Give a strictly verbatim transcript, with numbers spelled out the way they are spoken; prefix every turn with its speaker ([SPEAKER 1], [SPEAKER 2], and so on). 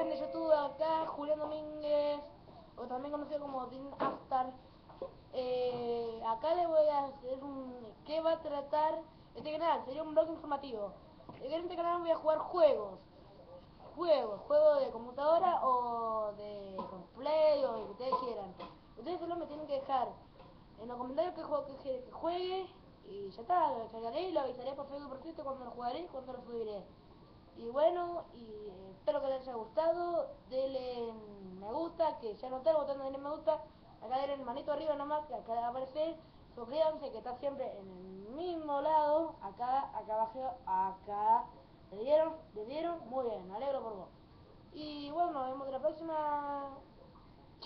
[SPEAKER 1] gente, yo estuve acá, Julián Domínguez, o también conocido como Dean Aftar. Eh, acá le voy a hacer un... ¿Qué va a tratar este canal? Sería un blog informativo. En este canal voy a jugar juegos. Juegos, juegos de computadora o de play o de lo que ustedes quieran. Ustedes solo me tienen que dejar en los comentarios que juego que, que juegue y ya está, lo descargaré y lo avisaré por Facebook y por Twitter cuando lo jugaré y cuando lo subiré. Y bueno, y espero que les haya gustado. Denle me gusta, que ya no está el botón de denle me gusta. Acá denle el manito arriba nomás, que acá va a aparecer. Suscríbanse, que está siempre en el mismo lado. Acá, acá abajo, acá. ¿Le dieron? ¿Le dieron? Muy bien, me alegro por vos. Y bueno, nos vemos en la próxima.